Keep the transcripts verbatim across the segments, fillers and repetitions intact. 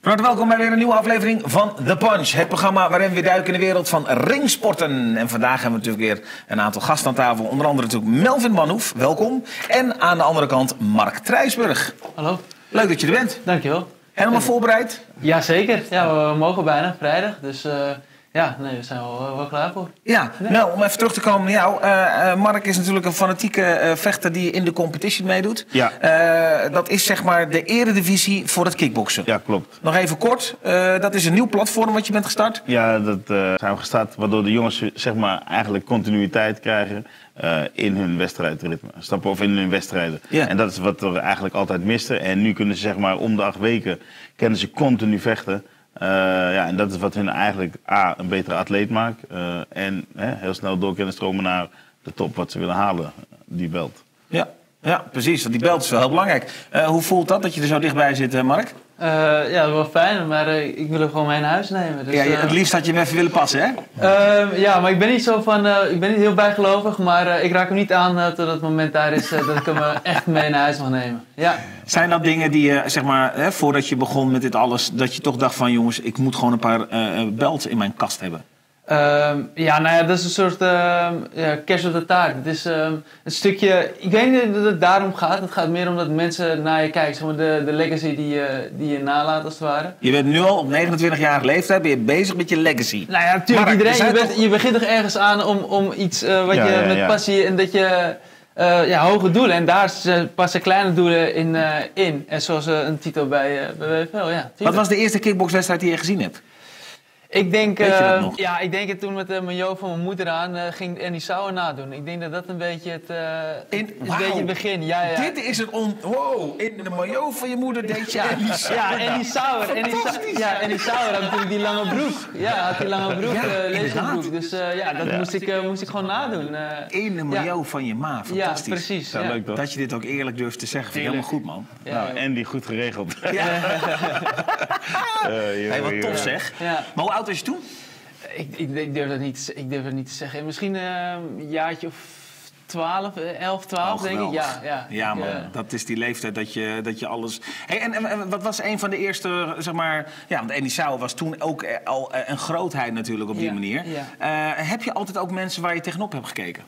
Van harte welkom bij weer een nieuwe aflevering van The Punch. Het programma waarin we duiken in de wereld van ringsporten. En vandaag hebben we natuurlijk weer een aantal gasten aan tafel. Onder andere natuurlijk Melvin Manhoef, welkom. En aan de andere kant Mark Trijsburg. Hallo. Leuk dat je er bent. Dankjewel. Helemaal voorbereid? Jazeker. Ja, we mogen bijna, vrijdag. Dus uh, ja, nee, we zijn wel, wel klaar voor. Ja, nee. Nou, om even terug te komen naar jou. Uh, uh, Mark is natuurlijk een fanatieke uh, vechter die in de competition meedoet. Ja. Uh, dat is zeg maar de eredivisie voor het kickboksen. Ja, klopt. Nog even kort. Uh, dat is een nieuw platform wat je bent gestart. Ja, dat uh, zijn we gestart waardoor de jongens zeg maar eigenlijk continuïteit krijgen uh, in hun wedstrijdritme. Stappen of in hun wedstrijden. Ja. En dat is wat er eigenlijk altijd miste. En nu kunnen ze zeg maar om de acht weken kunnen ze continu vechten. Uh, ja, en dat is wat hun eigenlijk A, een betere atleet maakt. Uh, en hè, heel snel door kunnen stromen naar de top wat ze willen halen, die belt. Ja, ja, precies. Want die belt is wel heel belangrijk. Uh, hoe voelt dat, dat je er zo dichtbij zit, uh, Mark? Uh, ja, dat is wel fijn, maar uh, ik wil hem gewoon mee naar huis nemen. Dus, ja, uh, het liefst had je hem even willen passen, hè? Uh, ja, maar ik ben niet zo van, uh, ik ben niet heel bijgelovig, maar uh, ik raak hem niet aan uh, tot het moment daar is uh, dat ik hem uh, echt mee naar huis mag nemen. Ja. Zijn dat dingen die je, uh, zeg maar, hè, voordat je begon met dit alles, dat je toch dacht van, jongens, ik moet gewoon een paar uh, belts in mijn kast hebben? Uh, ja, nou ja, dat is een soort uh, ja, kerst op de taart. Het is uh, een stukje, ik weet niet dat het daarom gaat. Het gaat meer om dat mensen naar je kijken, zeg maar de, de legacy die je, die je nalaat als het ware. Je bent nu al op negenentwintigjarige leeftijd, ben je bezig met je legacy. Nou ja, natuurlijk, Mark, iedereen, je, bent, toch... je begint toch ergens aan om, om iets uh, wat ja, je ja, met ja. passie en dat je uh, ja, hoge doelen. En daar passen kleine doelen in. Uh, in. En zoals uh, een titel bij, uh, bij W F L, ja. Wat was de eerste kickboxwedstrijd die je gezien hebt? Ik denk, Weet je dat uh, nog? ja, ik denk het toen met uh, mijn Jo van mijn moeder aan uh, ging Andy Sauer nadoen. Ik denk dat dat een beetje het, uh, in, een wow. beetje het begin. Ja, ja. Dit is het on... Wow, in de maillot van je moeder deed je Ja, Andy Sauer. ja, Andy Sauer. Andy Sauer, ja, Andy Sauer had natuurlijk die lange broek. Ja, had die lange broek, Ja, uh, inderdaad. laserbroek. Dus uh, ja, dat Ja. Moest, ik, uh, moest ik gewoon nadoen. Uh, In de maillot van je ma, ja, fantastisch. precies. Ja, Ja. leuk toch? Dat je dit ook eerlijk durft te zeggen, vind ik helemaal goed, man. Ja, Nou, en die goed geregeld. Ja. Uh, Hey, wat tof ja. zeg. Ja. Maar hoe oud was je toen? Ik, ik, ik, durf dat niet, ik durf dat niet te zeggen. Misschien uh, een jaartje of twaalf, elf, twaalf Oh, denk ik. Ja, ja. Ja, ik, man. uh, Dat is die leeftijd dat je, dat je alles... Hey, en, en, en wat was een van de eerste, zeg maar... Ja, want Andy Sauer was toen ook al een grootheid natuurlijk op die Ja, manier. ja. Uh, heb je altijd ook mensen waar je tegenop hebt gekeken?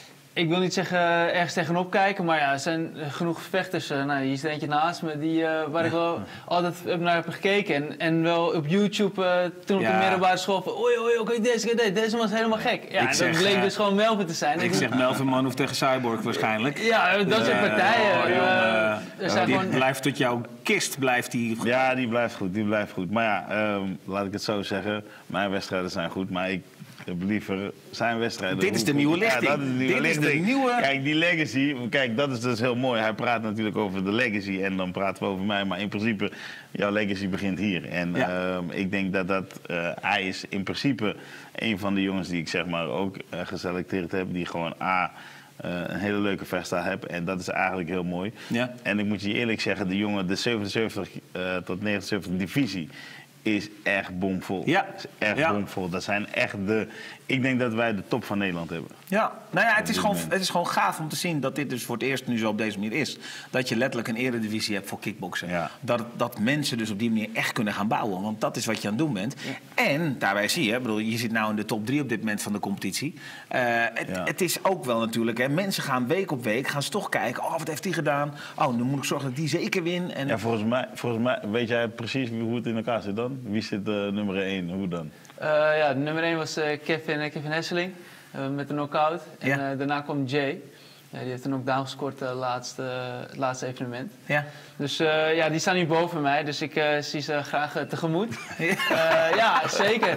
Ik wil niet zeggen uh, ergens tegenop kijken, maar ja, er zijn uh, genoeg vechters. Uh, nou, hier is er eentje naast me die, uh, waar ik wel altijd heb naar heb gekeken. En, en wel op YouTube, uh, toen op Ja. de middelbare school, van oei, oei, oké, deze, deze, deze man is helemaal gek. Ja, Ik dat zeg, bleek uh, dus gewoon Melvin te zijn. Ik zeg Melvin Manhoef tegen Cyborg waarschijnlijk. Ja, dat soort Uh, partijen. oh, uh, jongen. er zijn Die gewoon... blijft tot jouw kist, blijft die... Ja, die blijft goed, die blijft goed. Maar ja, um, laat ik het zo zeggen. Mijn wedstrijden zijn goed, maar ik heb liever zijn wedstrijden. Dit is de nieuwe lichting. Ja, dat is de nieuwe Dit is de lichting. nieuwe- Kijk, die legacy, kijk, dat is dus heel mooi. Hij praat natuurlijk over de legacy en dan praten we over mij. Maar in principe, jouw legacy begint hier. En Ja. um, ik denk dat dat, uh, hij is in principe een van de jongens die ik zeg maar ook uh, geselecteerd heb. Die gewoon A, Uh, een hele leuke vechtstijl heb. En dat is eigenlijk heel mooi. Ja. En ik moet je eerlijk zeggen, de jongen, de zevenenzeventig uh, tot negenenzeventig divisie is echt bomvol. Ja. Is echt Ja. bomvol. Dat zijn echt de... Ik denk dat wij de top van Nederland hebben. Ja, nou ja, het is, dit gewoon, moment. het is gewoon gaaf om te zien dat dit dus voor het eerst nu zo op deze manier is. Dat je letterlijk een eredivisie hebt voor kickboksen. Ja. Dat, dat mensen dus op die manier echt kunnen gaan bouwen. Want dat is wat je aan het doen bent. Ja. En daarbij zie je, ik bedoel, je zit nou in de top drie op dit moment van de competitie. Uh, het, Ja. het is ook wel natuurlijk, hè, mensen gaan week op week, gaan ze toch kijken. Oh, wat heeft die gedaan? Oh, nu moet ik zorgen dat die zeker win. En... Ja, volgens mij, volgens mij weet jij precies hoe het in elkaar zit dan? Wie zit uh, nummer één? Hoe dan? Uh, ja, nummer één was uh, Kevin, uh, Kevin Hesseling uh, met een knockout. En Ja. uh, daarna kwam Jay. Uh, die heeft een knockdown gescoord uh, laatste, uh, het laatste evenement. Ja. Dus uh, ja, die staan nu boven mij, dus ik uh, zie ze graag uh, tegemoet. Uh, ja, zeker.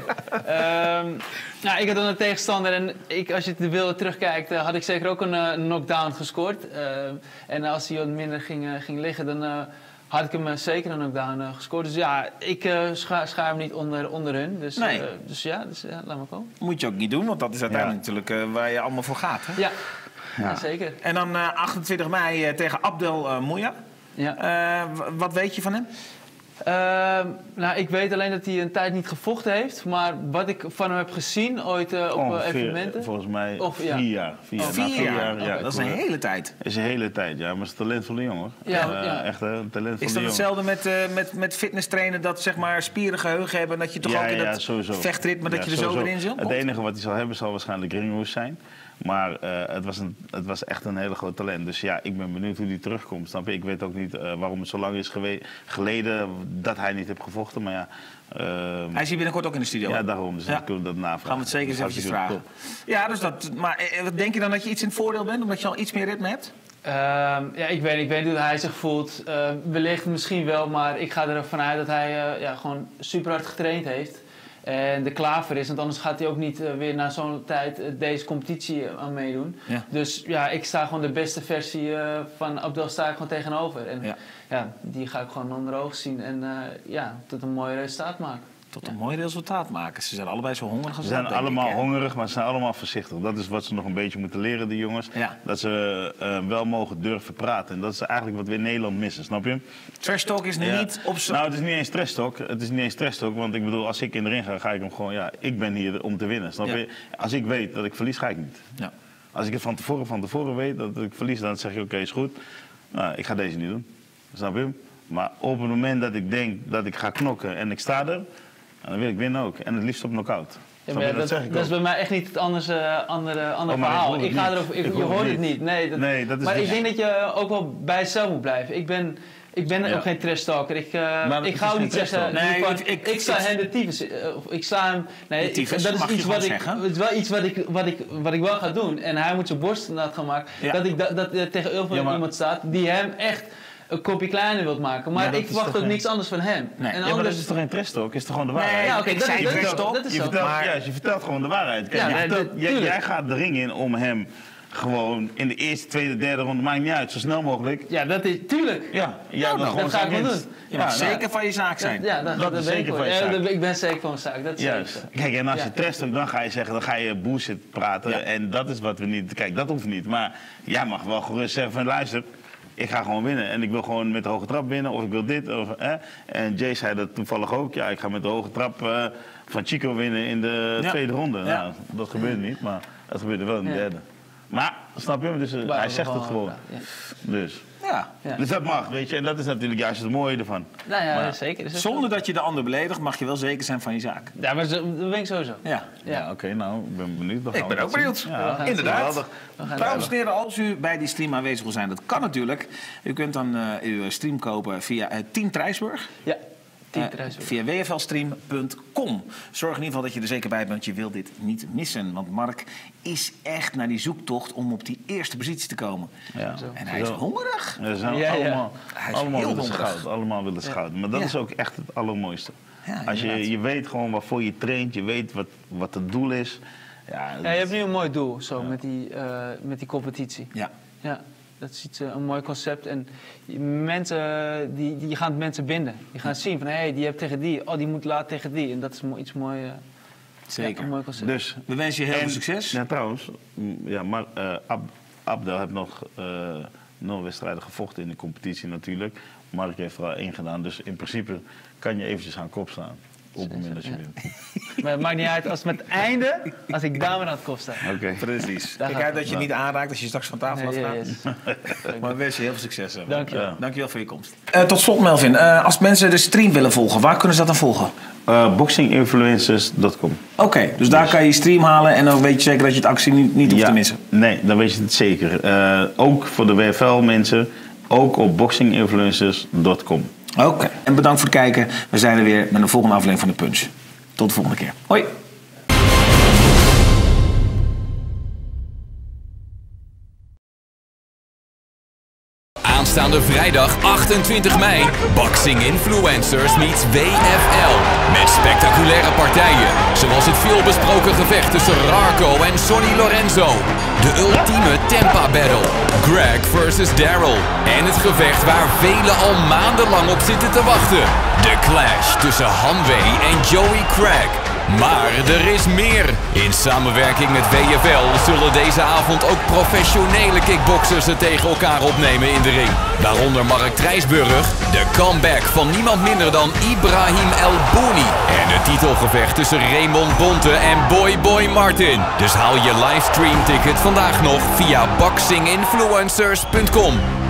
Um, nou, ik had dan een tegenstander en ik, als je de beelden terugkijkt, uh, had ik zeker ook een uh, knockdown gescoord. Uh, en als hij wat minder ging, uh, ging liggen, dan uh, had ik hem uh, zeker een knockdown uh, gescoord. Dus ja, ik uh, scha schaar hem niet onder, onder hun. Dus, Nee. uh, dus ja, dus, ja, laat maar komen. Moet je ook niet doen, want dat is uiteindelijk Ja. natuurlijk uh, waar je allemaal voor gaat. Hè? Ja, Ja. ja zeker. En dan uh, achtentwintig mei uh, tegen Abdel uh, Mouya. Ja. Uh, w- wat weet je van hem? Uh, nou, ik weet alleen dat hij een tijd niet gevochten heeft. Maar wat ik van hem heb gezien ooit uh, op Ongeveer, uh, evenementen... Volgens mij of, vier ja. jaar. Vier, Oh, jaar. Vier, Na vier jaar? jaar, ja. Okay, dat is een hele tijd. Dat is een hele tijd, ja. Maar het is een talentvolle jongen, hoor. Ja, uh, ja. Echt een talentvolle Is dat jongen. hetzelfde met, uh, met, met fitness trainen, dat zeg maar spieren geheugen hebben... dat je toch ja, ook in ja, dat sowieso. vechtritme, dat ja, je er sowieso. zo weer in zit? Het enige wat hij zal hebben zal waarschijnlijk ringhoes zijn. Maar uh, het, was een, het was echt een hele groot talent. Dus ja, ik ben benieuwd hoe hij terugkomt. Snap je? Ik weet ook niet uh, waarom het zo lang is geleden dat hij niet heeft gevochten. Maar ja, uh, hij is hier binnenkort ook in de studio. Ja, daarom. Dus ja. dan kunnen we dat navragen. Gaan we het zeker eens eventjes vragen. Top. Ja, dus dat, maar eh, denk je dan dat je iets in het voordeel bent, omdat je al iets meer ritme hebt? Uh, ja, ik weet, ik weet niet hoe hij zich voelt. Uh, wellicht misschien wel, maar ik ga ervan uit dat hij uh, ja, gewoon super hard getraind heeft. En er klaar voor is, want anders gaat hij ook niet uh, weer na zo'n tijd uh, deze competitie uh, aan meedoen. Ja. Dus ja, ik sta gewoon de beste versie uh, van Abdel sta ik gewoon tegenover. En ja. Ja, die ga ik gewoon onder ogen zien en uh, ja, tot een mooi resultaat maken. Tot een ja. mooi resultaat maken. Ze zijn allebei zo hongerig als Ze zijn dat, allemaal ik, hongerig, maar ze zijn allemaal voorzichtig. Dat is wat ze nog een beetje moeten leren, die jongens. Ja. Dat ze uh, wel mogen durven praten. En dat is eigenlijk wat we in Nederland missen, snap je? Trash talk is ja. niet op zo... Nou, het is niet eens trash talk. Het is niet eens trash talk, want ik bedoel, als ik in de ring ga, ga ik hem gewoon... Ja, ik ben hier om te winnen, snap ja. je? Als ik weet dat ik verlies, ga ik niet. Ja. Als ik het van tevoren, van tevoren weet dat ik verlies, dan zeg je, oké, okay, is goed. Nou, ik ga deze niet doen. Snap je? Maar op het moment dat ik denk dat ik ga knokken en ik sta er... dan wil ik winnen ook. En het liefst op knock-out. Ja, dat, dat, dat, dat is bij mij echt niet het anders, uh, andere, andere oh, verhaal. Ik, ik ga niet. erover, ik, ik je hoort het niet. niet. Nee, dat, nee, dat is maar niet. ik denk dat je ook wel bij jezelf moet blijven. Ik ben, ik ben ja. ook geen trash talker. Ik, uh, ik ga ook niet zeggen... Nee, van, ik, ik, ik sla hem de tyfus. Uh, ik sla hem... Nee, tyfus, dat is iets wat ik, het is wel iets wat ik, wat, ik, wat ik wel ga doen. En hij moet zijn borst nat gaan maken. Ja. Dat ik dat, dat uh, tegen heel veel ja, maar... iemand staat die hem echt... een kopje kleiner wilt maken. Maar ja, ik verwacht ook geen... niks anders van hem. Nee. En ja, anders... maar dat is toch geen trash talk? Is toch gewoon de waarheid? Nee, ja, oké, okay, dat, dat, dat, dat is je zo. vertelt, maar... ja, je vertelt gewoon de waarheid. Kijk, ja, je nee, vertelt, dat, jij, jij gaat de ring in om hem gewoon in de eerste, tweede, derde ronde, maakt niet uit, zo snel mogelijk. Ja, dat is, tuurlijk. Ja, ja nou, dat ga ik wel doen. Je mag ja, zeker nou, van je zaak zijn. Ja, dat, dat dat is ben zeker ik van je ja, zaak. Ik ben zeker van mijn zaak, dat is juist. zeker. Kijk, en als ja. je trash talk, dan ga je zeggen, dan ga je bullshit praten. Ja. En dat is wat we niet, kijk, dat hoeft niet. Maar jij mag wel gerust zeggen van, luister, ik ga gewoon winnen. En ik wil gewoon met de hoge trap winnen, of ik wil dit. Of, eh. En Jay zei dat toevallig ook. Ja, ik ga met de hoge trap uh, van Chico winnen in de ja. tweede ronde. Ja. Nou, dat gebeurde niet, maar dat gebeurde wel in de ja. derde. Maar, snap je? Dus, uh, hij zegt het gewoon. Ja. Dus. Ja. Ja. Dus dat mag, weet je. En dat is natuurlijk juist het mooie ervan. Nou ja, maar, zeker. Dus zonder dat je de ander beledigt, mag je wel zeker zijn van je zaak. Ja, maar dat ben ik sowieso. Ja, ja. ja oké. Okay, nou, ik ben benieuwd. Ik ben ook benieuwd. Ja, inderdaad. Dames en heren, als u bij die stream aanwezig wil zijn, dat kan natuurlijk. U kunt dan uh, uw stream kopen via uh, Team Trijsburg. Ja. Uh, via w f l stream punt com. Zorg in ieder geval dat je er zeker bij bent, want je wilt dit niet missen. Want Mark is echt naar die zoektocht om op die eerste positie te komen. Ja. En hij is hongerig. Ja, zijn ja, ja. allemaal, hij is allemaal heel willen hongerig. Schout, allemaal willen schouten. Maar dat ja. is ook echt het allermooiste. Ja, Als je, je weet gewoon waarvoor je traint, je weet wat, wat het doel is. Ja, ja, je hebt nu een mooi doel zo, ja. met, die, uh, met die competitie. Ja. Ja. Dat is iets, een mooi concept. En mensen, die, die gaan mensen binden. Die gaan zien van, hé, hey, die hebt tegen die. Oh, die moet laat tegen die. En dat is iets moois. Uh, Zeker. Ja, een mooi concept. Dus, we wensen je heel en, veel succes. Ja, trouwens, ja, maar uh, Ab, Abdel heeft nog uh, nul wedstrijden gevochten in de competitie natuurlijk. Mark heeft er al één gedaan. Dus in principe kan je eventjes aan kop staan. Op het moment dat je ja. wint. Maar het maakt niet uit, als het met het einde, als ik daar maar aan het kop sta. Oké. Okay. Precies. Kijk uit dat je niet aanraakt als je straks van tafel nee, afgaat. Yes. Maar we wensen je heel veel succes. Hè. Dank je wel. Ja. Dank je wel voor je komst. Uh, tot slot Melvin, uh, als mensen de stream willen volgen, waar kunnen ze dat dan volgen? Uh, boxing influencers punt com. Oké, okay, dus daar kan je stream halen en dan weet je zeker dat je het actie niet, niet hoeft ja, te missen. Nee, dan weet je het zeker. Uh, ook voor de W F L mensen, ook op boxing influencers punt com. Oké, okay. En bedankt voor het kijken. We zijn er weer met een volgende aflevering van de Punch. Tot de volgende keer. Hoi! Aanstaande vrijdag achtentwintig mei, Boxing Influencers meets W F L. Met spectaculaire partijen, zoals het veelbesproken gevecht tussen Rarco en Sonny Lorenzo. De ultieme Tempa Battle, Greg versus Daryl. En het gevecht waar velen al maandenlang op zitten te wachten. De clash tussen Hanwee en Joey Craig. Maar er is meer. In samenwerking met W F L zullen deze avond ook professionele kickboxers het tegen elkaar opnemen in de ring. Waaronder Mark Trijsburg, de comeback van niemand minder dan Ibrahim El Bouni en het titelgevecht tussen Raymond Bonte en Boy Boy Martin. Dus haal je livestream ticket vandaag nog via boxing influencers punt com.